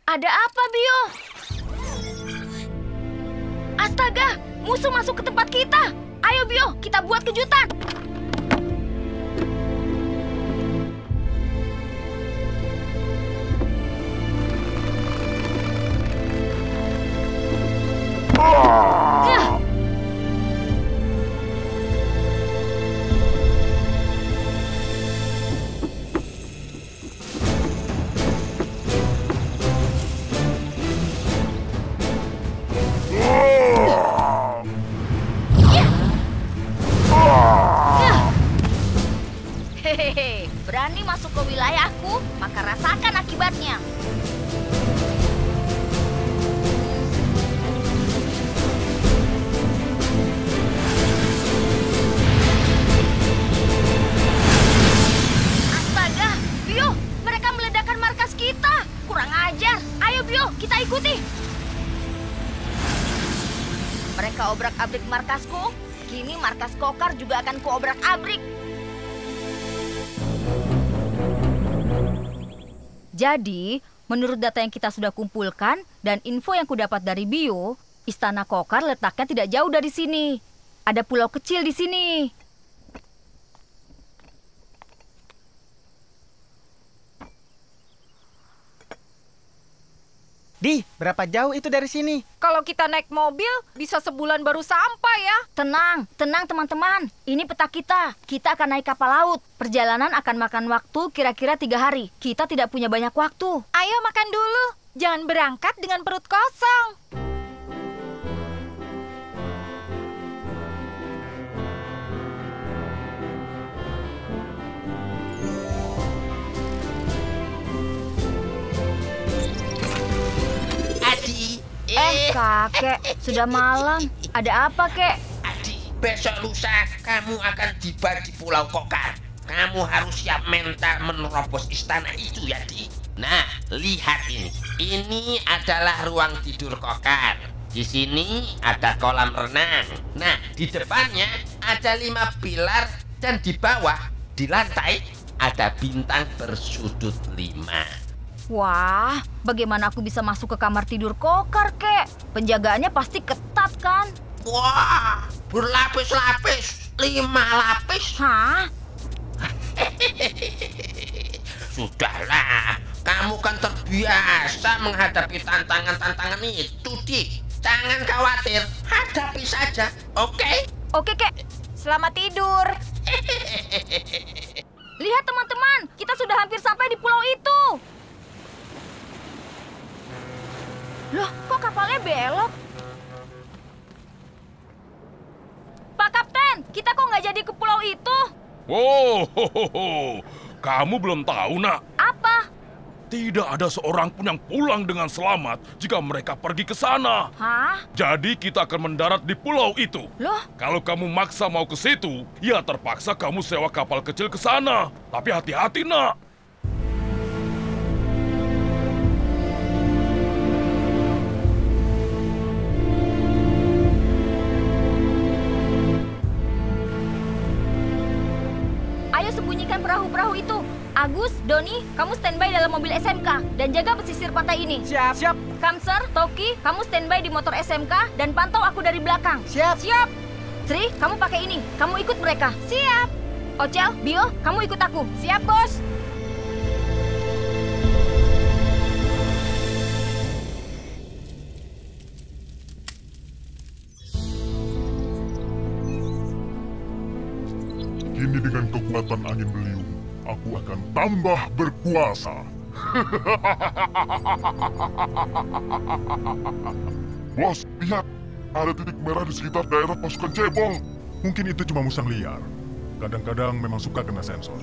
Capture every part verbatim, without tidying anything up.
Ada apa, Bio? Astaga, musuh masuk ke tempat kita. Ayo, Bio, kita buat kejutan. Ya. Hehehe, berani masuk ke wilayahku, maka rasakan akibatnya. Astaga, Bio, mereka meledakkan markas kita. Kurang ajar. Ayo, Bio, kita ikuti. Mereka obrak-abrik markasku, kini markas Kokar juga akan kuobrak-abrik. Jadi, menurut data yang kita sudah kumpulkan dan info yang kudapat dari Bio, Istana Kokar letaknya tidak jauh dari sini. Ada pulau kecil di sini. Di, berapa jauh itu dari sini? Kalau kita naik mobil, bisa sebulan baru sampai ya. Tenang, tenang teman-teman. Ini peta kita. Kita akan naik kapal laut. Perjalanan akan makan waktu kira-kira tiga hari. Kita tidak punya banyak waktu. Ayo makan dulu. Jangan berangkat dengan perut kosong. Eh, kakek, sudah malam. Ada apa, kek? Adi, besok lusa kamu akan tiba di Pulau Kokar. Kamu harus siap mental menerobos istana itu ya, Di. Nah, lihat ini. Ini adalah ruang tidur Kokar. Di sini ada kolam renang. Nah, di depannya ada lima pilar dan di bawah, di lantai, ada bintang bersudut lima. Wah, bagaimana aku bisa masuk ke kamar tidur Kokar, kek? Penjagaannya pasti ketat, kan? Wah, berlapis-lapis. Lima lapis. Hah? Sudahlah, kamu kan terbiasa menghadapi tantangan-tantangan itu, Di. Jangan khawatir, hadapi saja, oke? Okay? Oke, kek. Selamat tidur. Lihat, teman-teman. Kita sudah hampir sampai di pulau itu. Loh, kok kapalnya belok? Pak Kapten, kita kok nggak jadi ke pulau itu? Oh, ho, ho, ho. Kamu belum tahu, nak? Apa? Tidak ada seorang pun yang pulang dengan selamat jika mereka pergi ke sana. Hah? Jadi kita akan mendarat di pulau itu. Loh? Kalau kamu maksa mau ke situ, ya terpaksa kamu sewa kapal kecil ke sana. Tapi hati-hati, nak. Ayo sembunyikan perahu-perahu itu. Agus, Doni, kamu standby dalam mobil S M K dan jaga pesisir pantai ini. Siap. Siap. Kamser, Toki, kamu standby di motor S M K dan pantau aku dari belakang. Siap. Siap. Sri, kamu pakai ini. Kamu ikut mereka. Siap. Ocel, Bio, kamu ikut aku. Siap, Bos. Kini dengan kekuatan angin beliung, aku akan tambah berkuasa. Bos, lihat. Ada titik merah di sekitar daerah pasukan cebol. Mungkin itu cuma musang liar. Kadang-kadang memang suka kena sensor.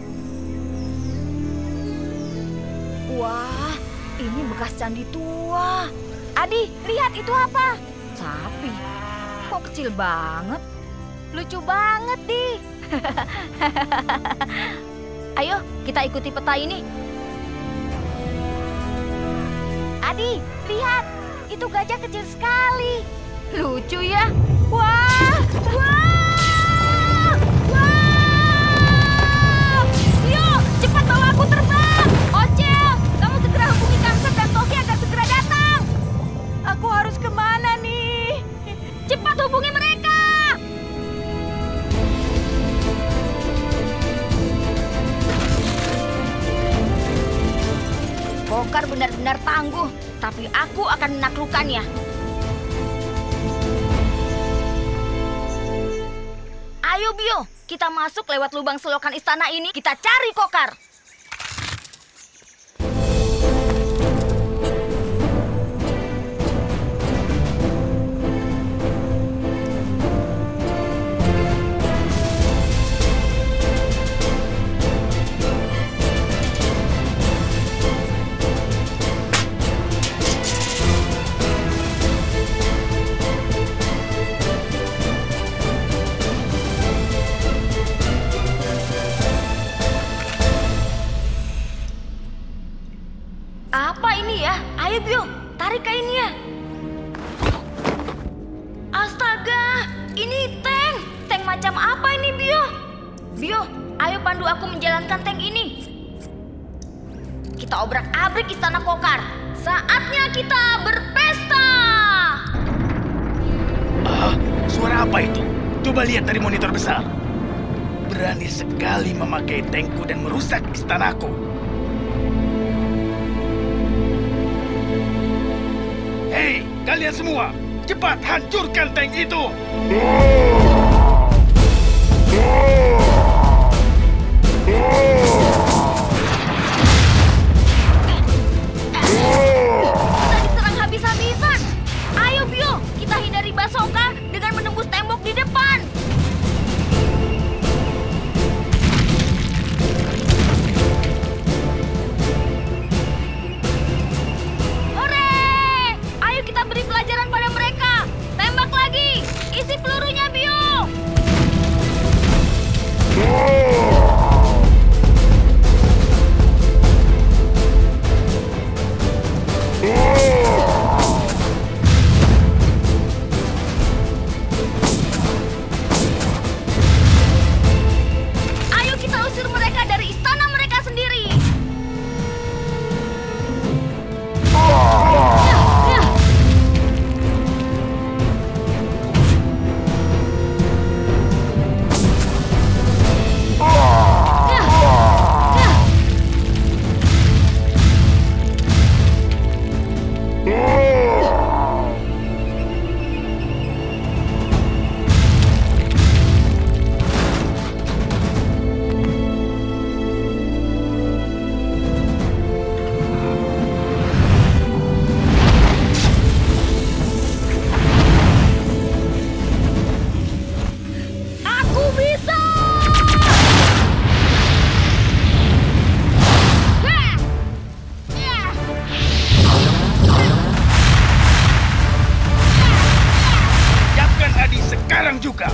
Wah, ini bekas candi tua. Adi, lihat itu apa? Sapi. Kok kecil banget? Lucu banget, Di. Ayo, kita ikuti peta ini. Adi, lihat. Itu gajah kecil sekali. Lucu ya. Wah, wah, wah. Yuk, cepat bawa aku terbang. Ocel, kamu segera hubungi Kamser dan Toki agar segera datang. Kokar benar-benar tangguh, tapi aku akan menaklukkannya. Ayo Bio, kita masuk lewat lubang selokan istana ini, kita cari Kokar. Apa ini ya? Ayo Bio, tarik kainnya. Astaga, ini tank. Tank macam apa ini Bio? Bio, ayo pandu aku menjalankan tank ini. Kita obrak-abrik istana Kokar. Saatnya kita berpesta. Ah, suara apa itu? Coba lihat dari monitor besar. Berani sekali memakai tankku dan merusak istanaku. Hei, kalian semua, cepat hancurkan tank itu! Kita diserang habis-habisan. Ayo Bio, kita hindari Basoka dengan menembus tembok di depan. Beri pelajaran pada mereka. Tembak lagi. Isi pelurunya, Bio. Ayo kita usir mereka dari istana mereka sendiri. Sekarang juga.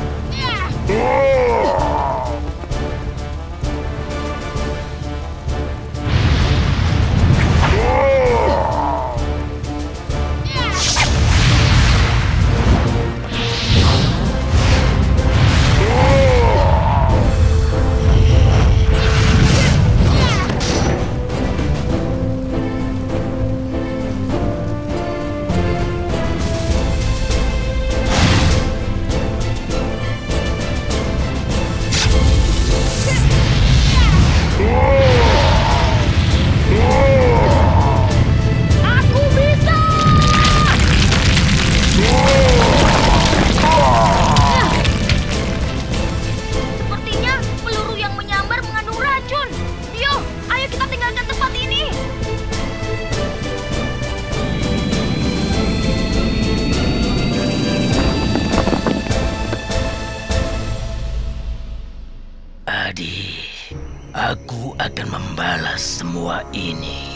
Aku akan membalas semua ini.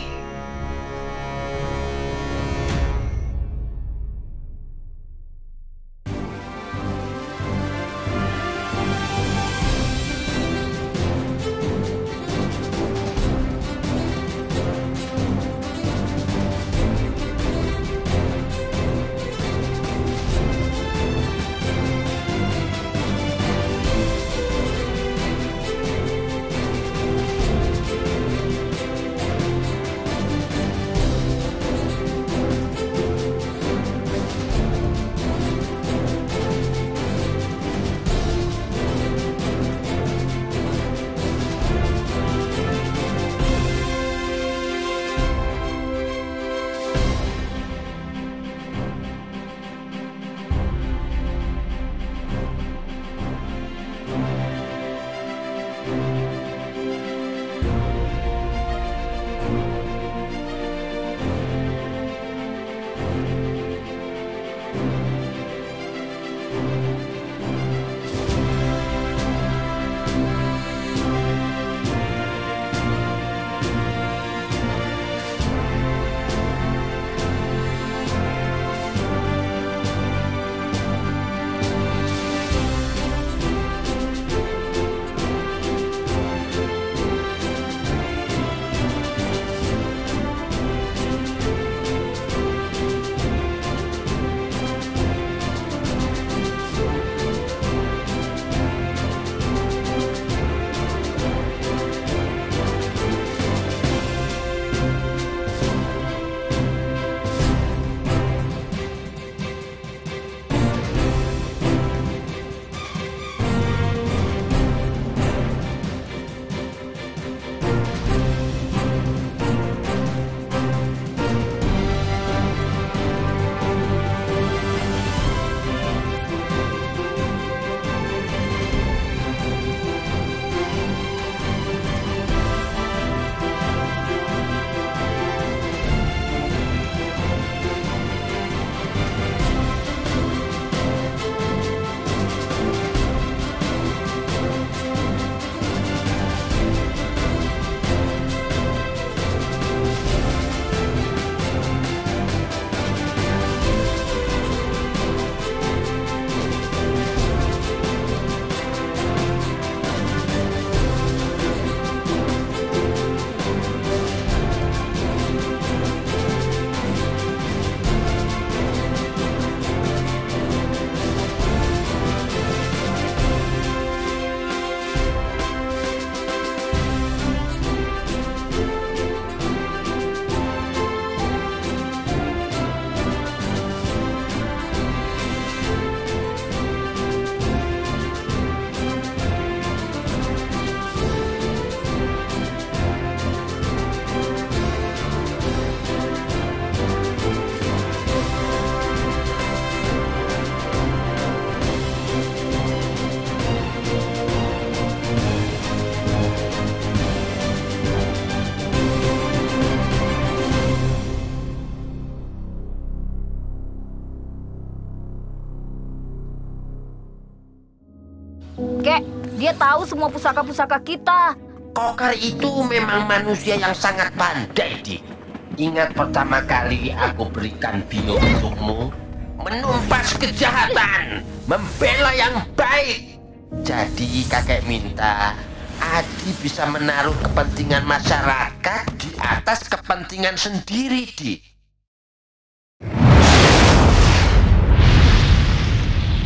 Dia tahu semua pusaka-pusaka kita. Kokar itu memang manusia yang sangat pandai, Di. Ingat pertama kali aku berikan Bio untukmu? Menumpas kejahatan, membela yang baik. Jadi kakek minta Adi bisa menaruh kepentingan masyarakat di atas kepentingan sendiri, Di.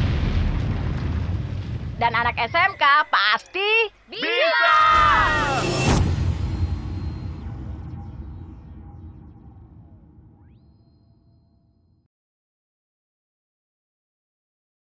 Dan anak S M K pasti bisa!